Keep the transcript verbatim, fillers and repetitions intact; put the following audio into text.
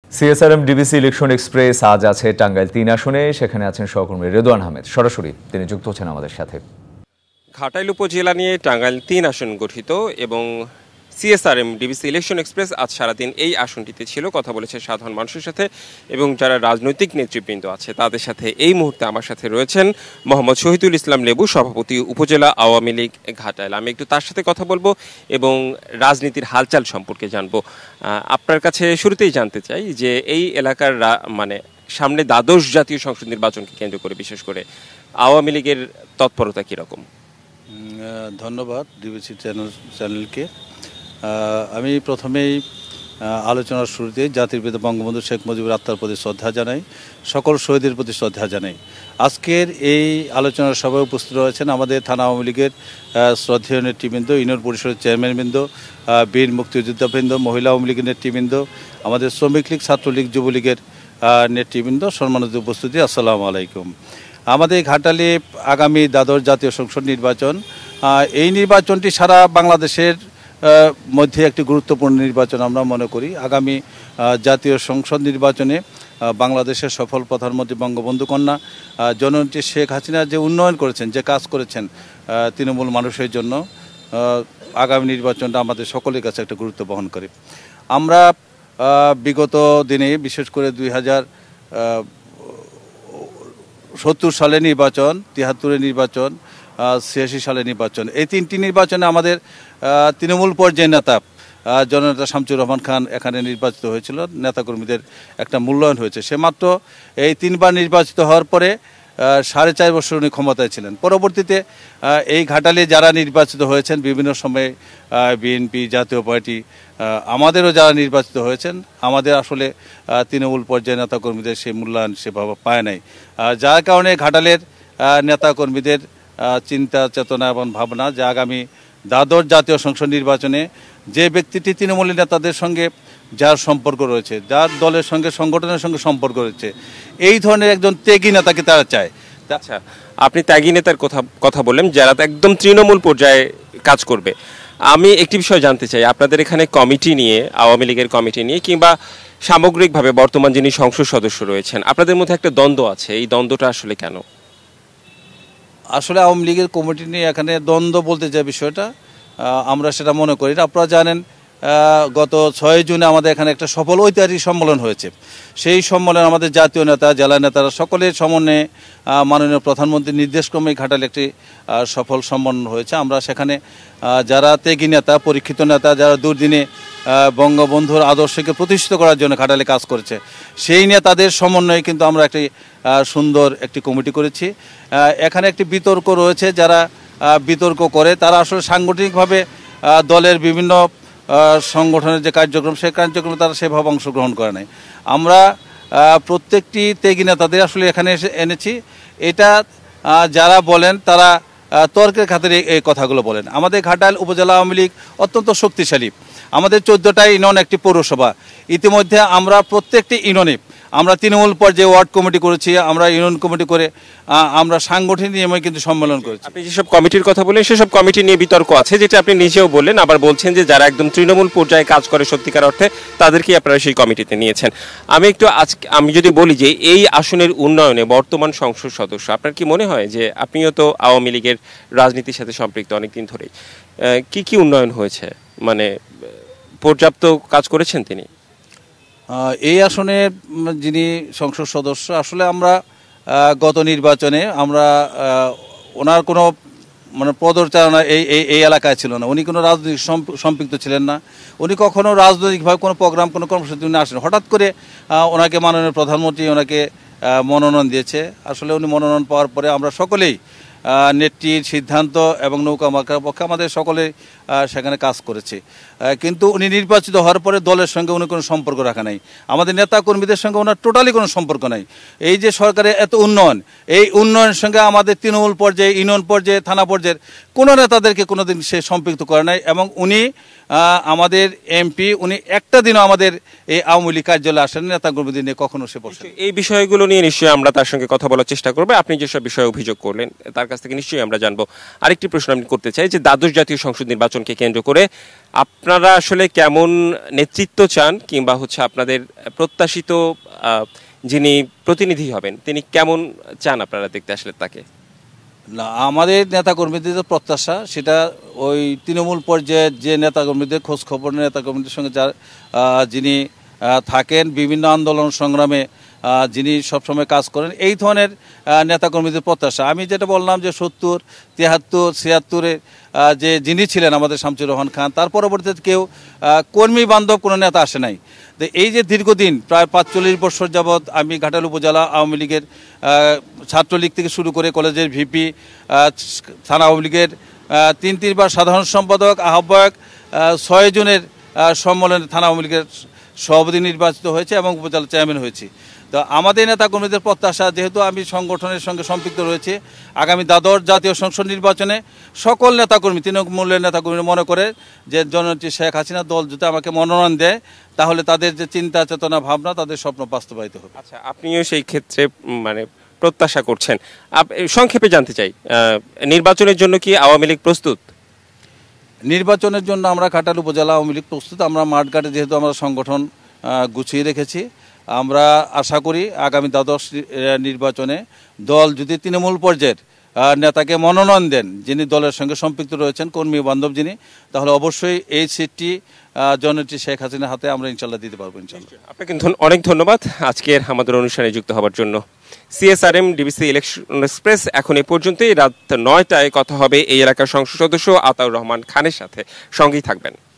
CSRM DBC election express আজ আছে টাঙ্গাইল তিন আসনে, সেখানে আছেন সহকর্মী রেদওয়ান আহমেদ। সরাসরি তিনি যুক্ত হচ্ছেন আমাদের সাথে। ঘাটাইল উপজেলা নিয়ে টাঙ্গাইল তিন আসন গঠিত এবং সিএসআরএম ডিবিসি ইলেকশন এক্সপ্রেস আজ সারাদিন এই আসনটিতে ছিল, কথা বলেছে সাধারণ মানুষের সাথে এবং যারা রাজনৈতিক নেতৃবৃন্দ আছে তাদের সাথে। এই মুহূর্তে আমার সাথে রয়েছেন মোহাম্মদ শহীদুল ইসলাম লেবু, সভাপতি উপজেলা আওয়ামী লীগ ঘাটাইল। আমি একটু তার সাথে কথা বলবো এবং রাজনীতির হালচাল সম্পর্কে জানবো। আপনার কাছে শুরুতেই জানতে চাই যে এই এলাকার মানে সামনে দ্বাদশ জাতীয় সংসদ নির্বাচনকে কেন্দ্র করে বিশেষ করে আওয়ামী লীগের তৎপরতা কীরকম? ধন্যবাদ ডিবিসি চ্যানেল চ্যানেলকে। আমি প্রথমেই আলোচনার শুরুতে জাতির পিতা বঙ্গবন্ধু শেখ মুজিবুর আত্মার প্রতি শ্রদ্ধা জানাই, সকল শহীদের প্রতি শ্রদ্ধা জানাই। আজকের এই আলোচনার সভায় উপস্থিত রয়েছেন আমাদের থানা আওয়ামী লীগের শ্রদ্ধেয় নেতৃবৃন্দ, ইউনিয়ন পরিষদের চেয়ারম্যানবৃন্দ, বীর মুক্তিযোদ্ধাবৃন্দ, মহিলা আওয়ামী লীগের নেতৃবৃন্দ, আমাদের শ্রমিক লীগ, ছাত্রলীগ, যুবলীগের নেতৃবৃন্দ, সম্মানিত উপস্থিতি, আসসালামু আলাইকুম। আমাদের ঘাটালে আগামী দ্বাদশ জাতীয় সংসদ নির্বাচন, এই নির্বাচনটি সারা বাংলাদেশের মধ্যে একটি গুরুত্বপূর্ণ নির্বাচন আমরা মনে করি। আগামী জাতীয় সংসদ নির্বাচনে বাংলাদেশের সফল প্রধানমন্ত্রী বঙ্গবন্ধু কন্যা জননেত্রী শেখ হাসিনা যে উন্নয়ন করেছেন, যে কাজ করেছেন তৃণমূল মানুষের জন্য, আগামী নির্বাচনটা আমাদের সকলের কাছে একটা গুরুত্ব বহন করে। আমরা বিগত দিনে বিশেষ করে দুই হাজার সত্তর সালে নির্বাচন, তিয়াত্তরের নির্বাচন, ছিয়াশি সালে নির্বাচন, এই তিনটি নির্বাচনে আমাদের তৃণমূল পর্যায়ের নেতা জননেতা শামসুর রহমান খান এখানে নির্বাচিত হয়েছিল। নেতাকর্মীদের একটা মূল্যায়ন হয়েছে। সে মাত্র এই তিনবার নির্বাচিত হওয়ার পরে সাড়ে চার বছর উনি ক্ষমতায় ছিলেন। পরবর্তীতে এই ঘাটালে যারা নির্বাচিত হয়েছেন বিভিন্ন সময়ে বিএনপি, জাতীয় পার্টি, আমাদেরও যারা নির্বাচিত হয়েছেন, আমাদের আসলে তৃণমূল পর্যায়ের নেতাকর্মীদের সেই মূল্যায়ন সেভাবে পায় নাই, যার কারণে ঘাটালের নেতাকর্মীদের চিন্তা চেতনা এবং ভাবনা যে আগামী দ্বাদশ জাতীয় সংসদ নির্বাচনে যে ব্যক্তিটি তৃণমূলী নেতাদের সঙ্গে যার সম্পর্ক রয়েছে, যার দলের সঙ্গে সংগঠনের সঙ্গে সম্পর্ক রয়েছে, এই ধরনের একজন ত্যাগী নেতাকে তারা চায়। আচ্ছা, আপনি ত্যাগী নেতার কথা কথা বললেন যারা একদম তৃণমূল পর্যায়ে কাজ করবে। আমি একটি বিষয় জানতে চাই, আপনাদের এখানে কমিটি নিয়ে, আওয়ামী লীগের কমিটি নিয়ে কিংবা সামগ্রিকভাবে বর্তমান যিনি সংসদ সদস্য রয়েছেন, আপনাদের মধ্যে একটা দ্বন্দ্ব আছে। এই দ্বন্দ্বটা আসলে কেন? আসলে আওয়ামী লীগের কমিটি নিয়ে এখানে দ্বন্দ্ব বলতে যে বিষয়টা আমরা সেটা মনে করি। আপনারা জানেন গত ছয় জুনে আমাদের এখানে একটা সফল ঐতিহাসিক সম্মেলন হয়েছে। সেই সম্মেলন আমাদের জাতীয় নেতা, জেলা নেতারা সকলের সমন্বয়ে মাননীয় প্রধানমন্ত্রীর নির্দেশক্রমে ঘাটালে একটি সফল সম্মেলন হয়েছে। আমরা সেখানে যারা ত্যাগী নেতা, পরীক্ষিত নেতা, যারা দুর্দিনে বঙ্গবন্ধুর আদর্শকে প্রতিষ্ঠিত করার জন্য ঘাটালে কাজ করেছে, সেই নেতাদের সমন্বয়ে কিন্তু আমরা একটি সুন্দর একটি কমিটি করেছি। এখানে একটি বিতর্ক রয়েছে, যারা বিতর্ক করে তারা আসলে সাংগঠনিকভাবে দলের বিভিন্ন সংগঠনের যে কার্যক্রম, সেই কার্যক্রমে তারা সেভাবে অংশগ্রহণ করে নাই। আমরা প্রত্যেকটি ত্যাগী নেতাদের আসলে এখানে এসে এনেছি। এটা যারা বলেন তারা তর্কের খাতিরে এই কথাগুলো বলেন। আমাদের ঘাটাইল উপজেলা আওয়ামী লীগ অত্যন্ত শক্তিশালী। আমাদের চোদ্দোটা ইউনিয়ন, একটি পৌরসভা। ইতিমধ্যে আমরা প্রত্যেকটি ইউনিয়নে আমরা তৃণমূল পর্যায়ে ওয়ার্ড কমিটি করেছি, আমরা ইউনিয়ন কমিটি করে আমরা সাংগঠনিক নিয়মে কিন্তু সম্মেলন করেছি। আপনি যেসব কমিটির কথা বলেন সেসব কমিটি নিয়ে বিতর্ক আছে, যেটা আপনি নিজেও বললেন, আবার বলছেন যে যারা একদম তৃণমূল পর্যায়ে কাজ করে সত্যিকার অর্থে তাদেরকেই আপনারা সেই কমিটিতে নিয়েছেন। আমি একটু আজকে আমি যদি বলি যে এই আসনের উন্নয়নে বর্তমান সংসদ সদস্য, আপনার কি মনে হয় যে আপনিও তো আওয়ামী লীগের রাজনীতির সাথে সম্পৃক্ত অনেকদিন ধরেই, কি কি উন্নয়ন হয়েছে, মানে পর্যাপ্ত কাজ করেছেন তিনি? এই আসনে যিনি সংসদ সদস্য, আসলে আমরা গত নির্বাচনে আমরা ওনার কোনো মানে পদচারণা এই এই এলাকায় ছিল না। উনি কোনো রাজনৈতিক সম্পৃক্ত ছিলেন না। উনি কখনো রাজনৈতিকভাবে কোনো প্রোগ্রাম, কোনো কর্মসূচি উনি আসেন। হঠাৎ করে ওনাকে মাননীয় প্রধানমন্ত্রী ওনাকে মনোনয়ন দিয়েছে। আসলে উনি মনোনয়ন পাওয়ার পরে আমরা সকলেই নেত্রীর সিদ্ধান্ত এবং নৌকা মার্কার পক্ষে আমাদের সকলে সেখানে কাজ করেছে। কিন্তু উনি নির্বাচিত হওয়ার পরে দলের সঙ্গে উনি কোনো সম্পর্ক রাখা নাই, আমাদের নেতা কর্মীদের সঙ্গে ওনার টোটালি কোনো সম্পর্ক নাই। এই যে সরকারের এত উন্নয়ন, এই উন্নয়নের সঙ্গে আমাদের তৃণমূল পর্যায়ে, ইউনিয়ন পর্যায়ে, থানা পর্যায়ের কোনো নেতাদেরকে কোনোদিন সে সম্পৃক্ত করে নাই। এবং উনি আমাদের এমপি, উনি একটা দিনও আমাদের এই আওয়ামী লীগ কার্যালয়ে আসেন, নেতা কর্মীদের নিয়ে কখনো সে বসে। এই বিষয়গুলো নিয়ে নিশ্চয়ই আমরা তার সঙ্গে কথা বলার চেষ্টা করবো। আপনি যেসব বিষয়ে অভিযোগ করলেন তার কাছ থেকে নিশ্চয়ই আমরা জানবো। আরেকটি প্রশ্ন আমি করতে চাই যে দ্বাদশ জাতীয় সংসদ নির্বাচন নির্বাচনকে কেন্দ্র করে আপনারা আসলে কেমন নেতৃত্ব চান, কিংবা হচ্ছে আপনাদের প্রত্যাশিত যিনি প্রতিনিধি হবেন তিনি কেমন চান আপনারা দেখতে আসলে তাকে? না, আমাদের নেতাকর্মীদের যে প্রত্যাশা সেটা ওই তৃণমূল পর্যায়ের যে নেতাকর্মীদের খোঁজ খবর নেতাকর্মীদের সঙ্গে যার যিনি থাকেন বিভিন্ন আন্দোলন সংগ্রামে যিনি সবসময় কাজ করেন, এই ধরনের নেতাকর্মীদের প্রত্যাশা। আমি যেটা বললাম যে সত্তর তিয়াত্তর ছিয়াত্তরে যে যিনি ছিলেন আমাদের শামসুর রহমান খান, তার পরবর্তীতে কেউ কর্মী বান্ধব কোনো নেতা আসে নাই। তো এই যে দীর্ঘদিন প্রায় পাঁচচল্লিশ বছর যাবৎ আমি ঘাটাল উপজেলা আওয়ামী লীগের ছাত্রলীগ থেকে শুরু করে কলেজের ভিপি, থানা আওয়ামী লীগের তিন তিনবার সাধারণ সম্পাদক, আহ্বায়ক, ছয় জনের সম্মেলনে থানা আওয়ামী লীগের সভাপতি নির্বাচিত হয়েছে এবং উপজেলা চেয়ারম্যান হয়েছি। তো আমাদের নেতাকর্মীদের প্রত্যাশা, যেহেতু আমি সংগঠনের সঙ্গে সম্পৃক্ত রয়েছে, আগামী দ্বাদশ জাতীয় সংসদ নির্বাচনে সকল নেতাকর্মী তৃণমূলের নেতাকর্মী মনে করে যে জননেত্রী শেখ হাসিনা দল যদি আমাকে মনোনয়ন দেয় তাহলে তাদের যে চিন্তা চেতনা ভাবনা তাদের স্বপ্ন বাস্তবায়িত হবে। আচ্ছা, আপনিও সেই ক্ষেত্রে মানে প্রত্যাশা করছেন। সংক্ষেপে জানতে চাই, নির্বাচনের জন্য কি আওয়ামী লীগ প্রস্তুত? নির্বাচনের জন্য আমরা ঘাটাল উপজেলা আওয়ামী লীগ প্রস্তুত। আমরা মাঠঘাটে যেহেতু আমরা সংগঠন গুছিয়ে রেখেছি, আমরা আশা করি আগামী দ্বাদশ নির্বাচনে দল যদি তৃণমূল পর্যায়ের নেতাকে মনোনয়ন দেন যিনি দলের সঙ্গে সম্পৃক্ত রয়েছেন, কর্মী বান্ধব যিনি, তাহলে অবশ্যই এই সিটটি জননেত্রী শেখ হাসিনার হাতে আমরা ইনশাল্লাহ দিতে পারবো। ইনশাল্লাহ। আপনাকে অনেক ধন্যবাদ আজকের আমাদের অনুষ্ঠানে যুক্ত হওয়ার জন্য। সিএসআরএম ডিবিসি ইলেকশন এক্সপ্রেস এখন এ পর্যন্তই। রাত নয়টায় কথা হবে এই এলাকার সংসদ সদস্য আতাউর রহমান খানের সাথে। সঙ্গেই থাকবেন।